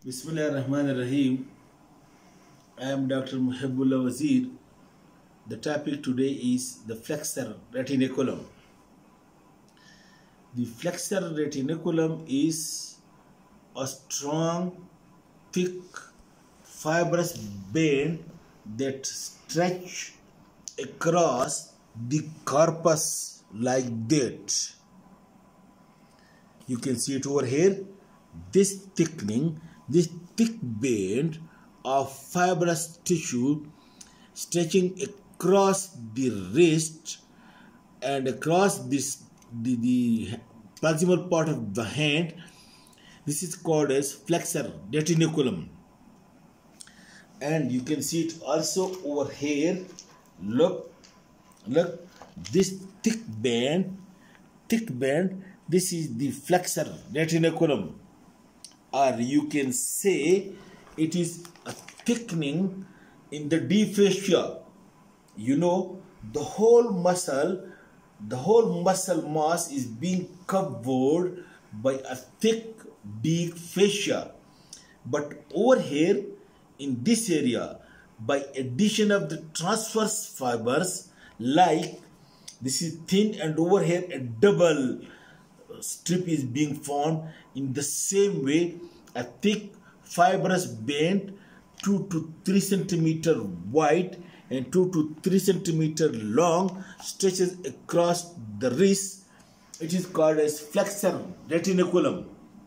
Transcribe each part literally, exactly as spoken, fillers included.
Bismillahirrahmanirrahim. I am Doctor Muhibbullah Wazir. The topic today is the flexor retinaculum. The flexor retinaculum is a strong, thick, fibrous band that stretch across the corpus like that. You can see it over here. This thickening, this thick band of fibrous tissue stretching across the wrist and across this the, the proximal part of the hand. This is called as flexor retinaculum, and you can see it also over here. Look, look, this thick band, thick band. This is the flexor retinaculum, or you can say it is a thickening in the deep fascia. You know, the whole muscle, the whole muscle mass is being covered by a thick, deep fascia. But over here, in this area, by addition of the transverse fibers, like this is thin, and over here a double strip is being formed. In the same way, a thick fibrous band two to three centimeter wide and two to three centimeter long stretches across the wrist. It is called as flexor retinaculum.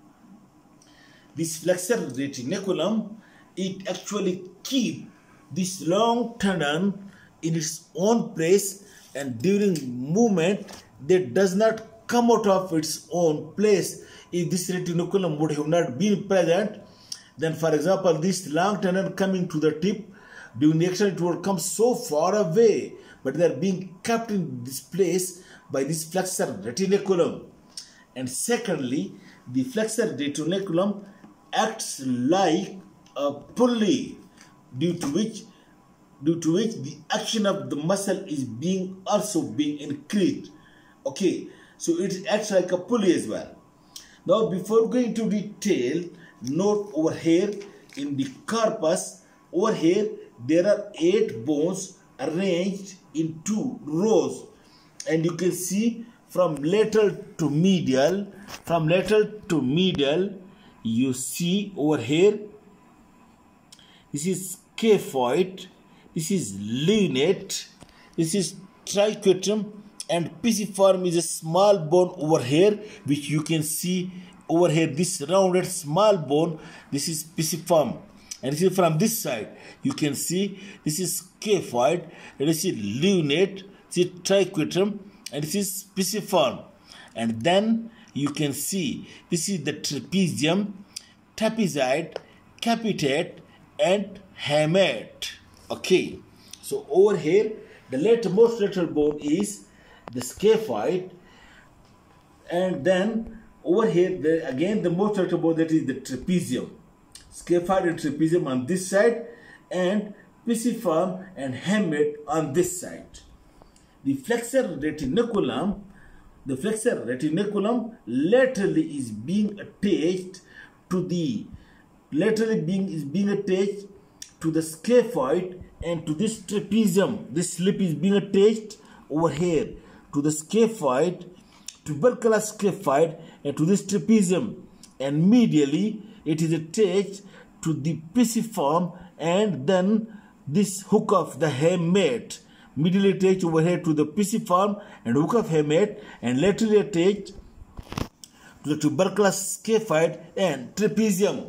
This flexor retinaculum, it actually keeps this long tendon in its own place, and during movement that does not come out of its own place. If this retinaculum would have not been present, then for example this long tendon coming to the tip, during the action it would come so far away, but they are being kept in this place by this flexor retinaculum. And secondly, the flexor retinaculum acts like a pulley, due to which due to which the action of the muscle is being also being increased. Okay, so it acts like a pulley as well. Now, before going to detail, note over here in the corpus, over here there are eight bones arranged in two rows, and you can see from lateral to medial, from lateral to medial, you see over here, this is scaphoid, this is lunate, this is triquetrum, and pisiform is a small bone over here, which you can see over here, this rounded small bone. This is pisiform, and this is from this side. You can see this is scaphoid, and this is lunate, this is triquetrum, and this is pisiform. And then you can see this is the trapezium, trapezoid, capitate, and hamate. Okay, so over here the latermost lateral bone is the scaphoid, and then over here the, again the most lateral bone, that is the trapezium. Scaphoid and trapezium on this side, and pisiform and hamate on this side. The flexor retinaculum, the flexor retinaculum laterally is being attached to the laterally being is being attached to the scaphoid and to this trapezium. This slip is being attached over here to the scaphoid, tubercular scaphoid, and to this trapezium, and medially it is attached to the pisiform, and then this hook of the hamate, medially attached over here to the pisiform and hook of hamate, and laterally attached to the tubercular scaphoid and trapezium.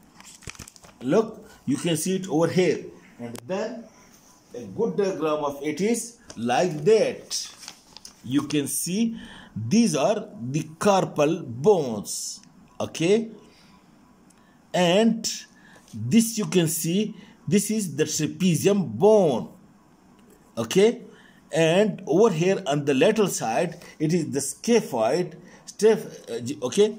Look, you can see it over here, and then a good diagram of it is like that. You can see these are the carpal bones, okay, and this you can see this is the trapezium bone, okay, and over here on the lateral side it is the scaphoid, okay,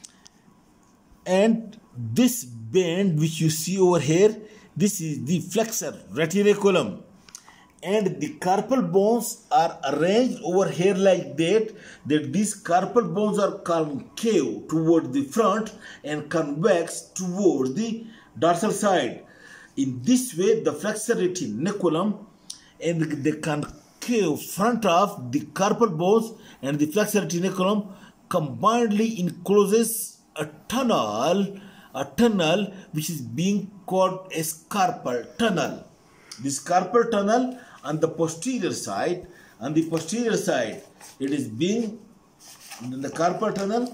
and this band which you see over here, this is the flexor retinaculum, and the carpal bones are arranged over here like that, that these carpal bones are concave toward the front and convex toward the dorsal side. In this way, the flexor retinaculum and the concave front of the carpal bones and the flexor retinaculum combinedly encloses a tunnel, a tunnel which is being called as carpal tunnel. This carpal tunnel on the posterior side, on the posterior side, it is being, the carpal tunnel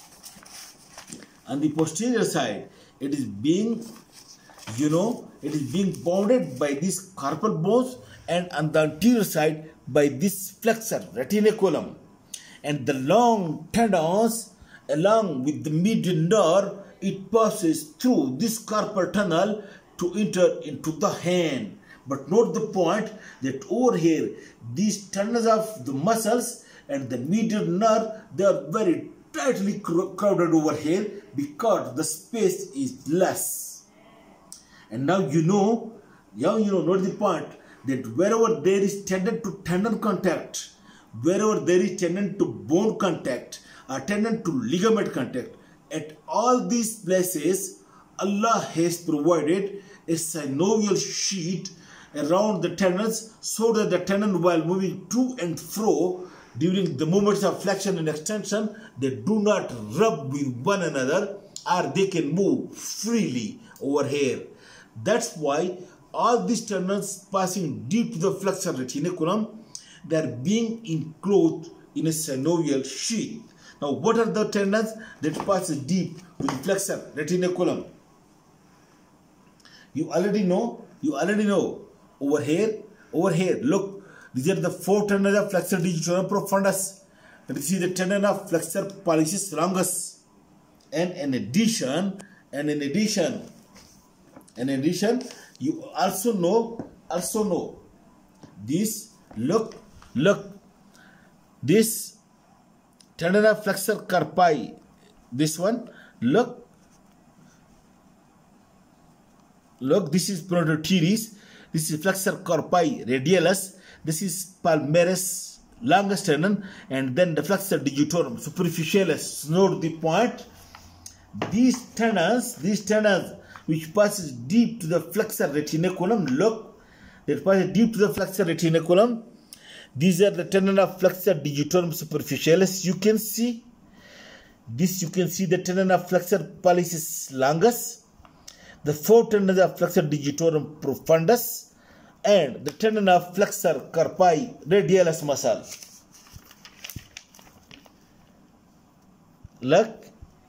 on the posterior side, it is being, you know, it is being bounded by these carpal bones, and on the anterior side by this flexor retinaculum. And the long tendons along with the median nerve, it passes through this carpal tunnel to enter into the hand. But note the point that over here, these tendons of the muscles and the median nerve, they are very tightly crowded over here because the space is less. And now you know, now you know, note the point that wherever there is tendon to tendon contact, wherever there is tendon to bone contact, or tendon to ligament contact, at all these places, Allah has provided a synovial sheet around the tendons so that the tendon, while moving to and fro during the movements of flexion and extension, they do not rub with one another, or they can move freely over here. That's why all these tendons passing deep to the flexor retinaculum, they are being enclosed in a synovial sheath. Now, what are the tendons that pass deep to the flexor retinaculum? You already know. You already know. Over here, over here, look. These are the four tendons of flexor digitorum profundus. This is the tendon of flexor pollicis longus. And in addition, and in addition, in addition, you also know, also know this. Look, look. This tendon of flexor carpi, this one, look, look, this is pronotum teres, this is flexor carpi radialis, this is palmaris longus tendon, and then the flexor digitorum superficialis. Note the point, these tendons, these tendons which passes deep to the flexor retinaculum, look, that passes deep to the flexor retinaculum. These are the tendon of flexor digitorum superficialis. You can see this. You can see the tendon of flexor pollicis longus, the four tendons of flexor digitorum profundus, and the tendon of flexor carpi radialis muscle. Look,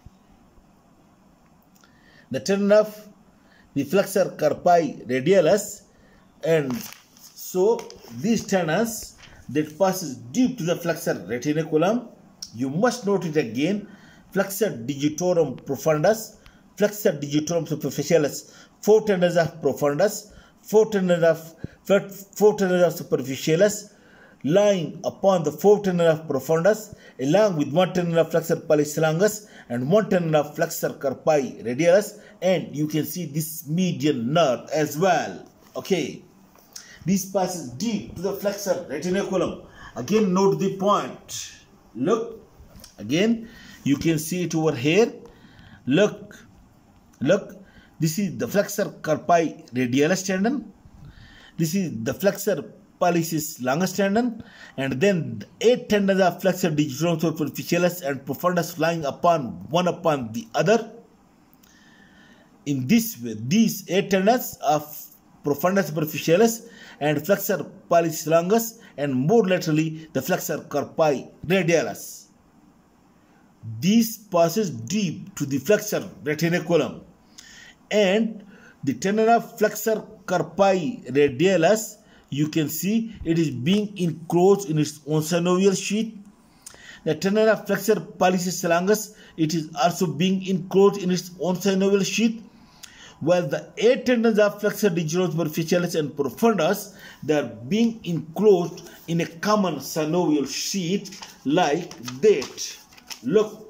the tendon of the flexor carpi radialis, and so these tendons that passes deep to the flexor retinaculum. You must note it again. Flexor digitorum profundus, flexor digitorum superficialis, four tendons of profundus, four tendons of four tendons of superficialis, lying upon the four tendons of profundus, along with one tendon of flexor pollicis longus and one tendon of flexor carpi radialis, and you can see this median nerve as well. Okay. This passes deep to the flexor retinaculum. Again, note the point. Look, again, you can see it over here. Look, look, this is the flexor carpi radialis tendon. This is the flexor pollicis longus tendon, and then the eight tendons of flexor digitorum superficialis and profundus lying upon one upon the other. In this way, these eight tendons of profundus superficialis and flexor pollicis longus, and more laterally the flexor carpi radialis. This passes deep to the flexor retinaculum, and the tendon of flexor carpi radialis, you can see it is being enclosed in its own synovial sheath. The tendon of flexor pollicis longus, it is also being enclosed in its own synovial sheath, while the eight tendons of flexor digitorum superficialis and profundus, they are being enclosed in a common synovial sheath like that. Look,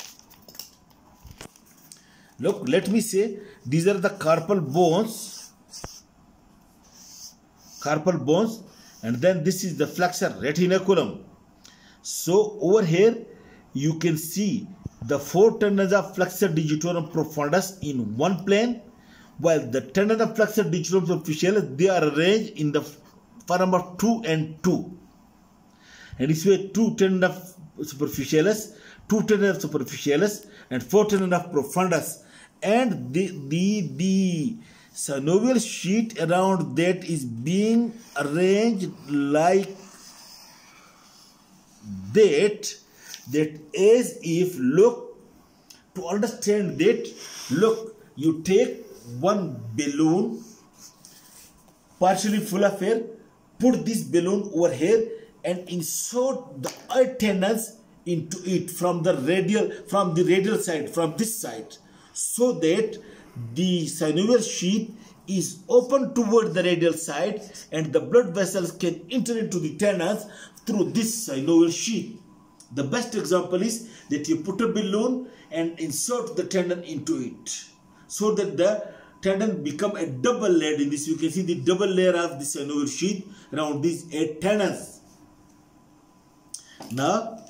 look, let me say, these are the carpal bones. carpal bones, and then this is the flexor retinaculum. So over here you can see the four tendons of flexor digitorum profundus in one plane, while the tendon of flexor digitorum superficialis, they are arranged in the form of two and two. And this way two tendon of superficialis, two tendon of superficialis, and four tendon of profundus, and the the the synovial sheet around that is being arranged like that, that as if, look, to understand that, look, you take one balloon partially full of air, put this balloon over here and insert the eye tendons into it from the radial from the radial side, from this side, so that the synovial sheath is open toward the radial side and the blood vessels can enter into the tendons through this synovial sheath. The best example is that you put a balloon and insert the tendon into it, so that the tendon become a double layer. In this you can see the double layer of the synovial sheath around these eight tendons. Now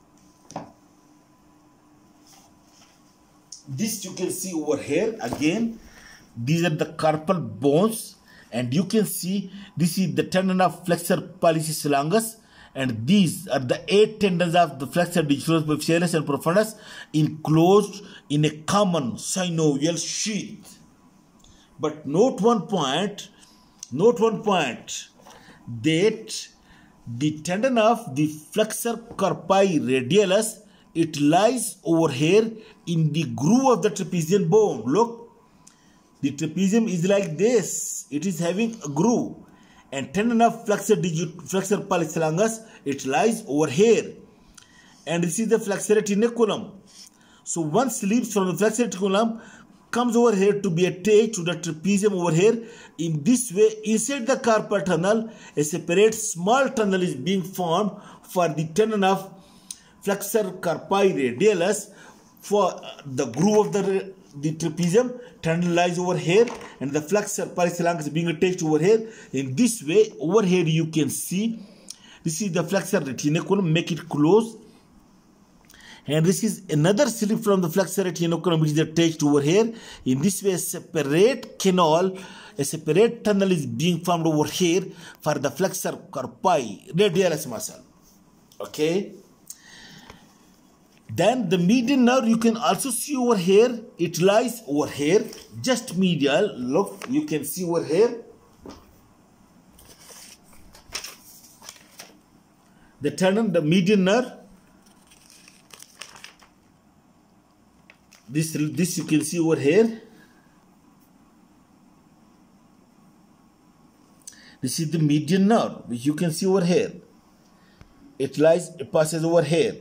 this you can see over here again. These are the carpal bones, and you can see this is the tendon of flexor pollicis longus, and these are the eight tendons of the flexor digitorum superficialis and profundus enclosed in a common synovial sheath. But note one point, note one point that the tendon of the flexor carpi radialis, it lies over here in the groove of the trapezium bone. Look, the trapezium is like this. It is having a groove. And tendon of flexor digit flexor pollicis longus, it lies over here. And this is the flexor retinaculum. So one slips from the flexor retinaculum, comes over here to be attached to the trapezium over here. In this way, inside the carpal tunnel, a separate small tunnel is being formed for the tendon of flexor carpi radialis. For the groove of the, the trapezium, tendon lies over here, and the flexor pollicis longus is being attached over here. In this way, over here you can see, this is the flexor retinaculum, make it close. And this is another slip from the flexor retinaculum which is attached over here. In this way, a separate canal, a separate tunnel is being formed over here for the flexor carpi radialis muscle. Okay. Then the median nerve you can also see over here. It lies over here, just medial. Look, you can see over here. The tendon, the median nerve. This, this you can see over here. This is the median nerve, which you can see over here. It lies, it passes over here.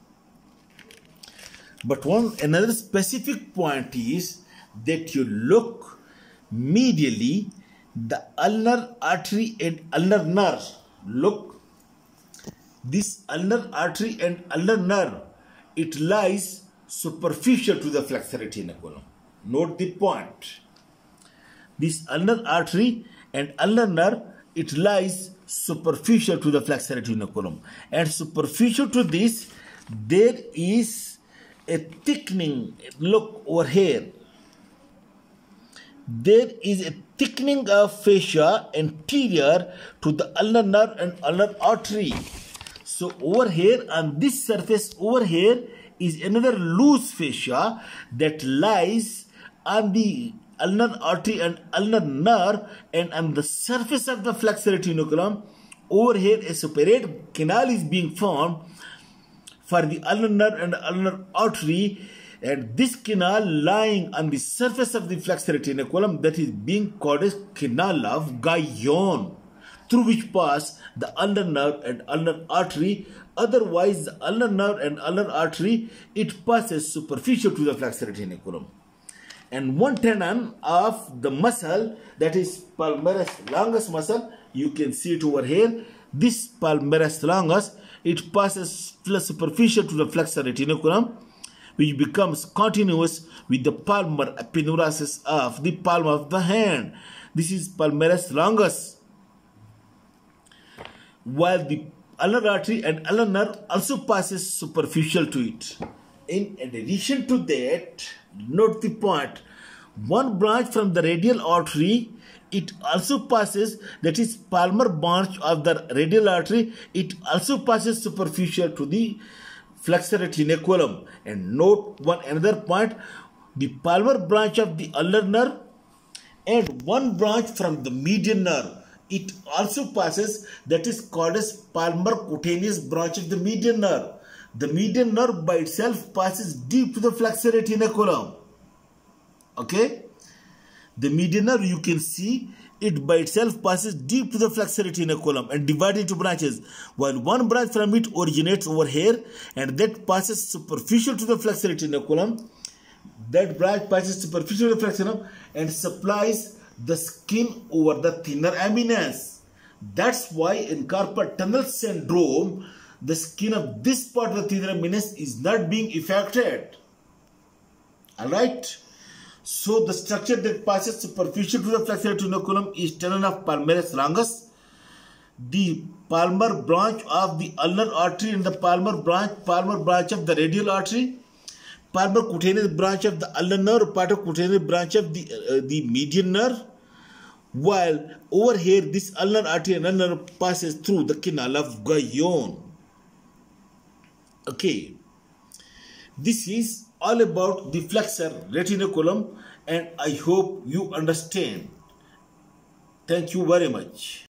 But one another specific point is that you look medially, the ulnar artery and ulnar nerve. Look, this ulnar artery and ulnar nerve, it lies superficial to the flexor retinaculum. Note the point. This ulnar artery and ulnar nerve, it lies superficial to the flexor retinaculum. And superficial to this, there is a thickening. Look over here. There is a thickening of fascia anterior to the ulnar nerve and ulnar artery. So over here on this surface over here is another loose fascia that lies on the ulnar artery and ulnar nerve, and on the surface of the flexor retinaculum over here a separate canal is being formed for the ulnar nerve and ulnar artery, and this canal lying on the surface of the flexor retinaculum, that is being called as canal of Guyon, through which pass the ulnar nerve and ulnar artery. Otherwise, the ulnar nerve and ulnar artery, it passes superficial to the flexor retinaculum. And one tendon of the muscle, that is palmaris longus muscle, you can see it over here. This palmaris longus, it passes superficial to the flexor retinaculum, which becomes continuous with the palmar aponeurosis of the palm of the hand. This is palmaris longus. while the ulnar artery and ulnar nerve also passes superficial to it. In addition to that, note the point, one branch from the radial artery, it also passes, that is palmar branch of the radial artery, it also passes superficial to the flexor retinaculum. And note one another point, the palmar branch of the ulnar nerve and one branch from the median nerve, it also passes, that is called as palmar cutaneous branch of the median nerve. The median nerve by itself passes deep to the flexor retinaculum. Okay? The median nerve, you can see it by itself passes deep to the flexor retinaculum and divided into branches, while one branch from it originates over here and that passes superficial to the flexor retinaculum. That branch passes superficial to the flexor retinaculum and supplies the skin over the thinner eminence. That's why in carpal tunnel syndrome, the skin of this part of the thinner eminence is not being affected. Alright? So the structure that passes superficial to the flexor retinaculum is tenon of palmaris longus. The palmar branch of the ulnar artery and the palmar branch, palmar branch of the radial artery, palmar cutaneous branch of the ulnar nerve, part of cutaneous branch of the uh, the median nerve. While over here, this ulnar artery and ulnar nerve passes through the canal of Guyon. Okay, this is all about the flexor retinaculum, and I hope you understand. Thank you very much.